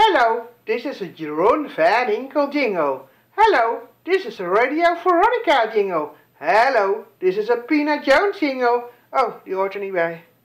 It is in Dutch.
Hello, this is a Jeroon Van Inkel jingle. Hello, this is a Radio Veronica jingle. Hello, this is a Pina Jones jingle. Oh, die hoort er niet bij.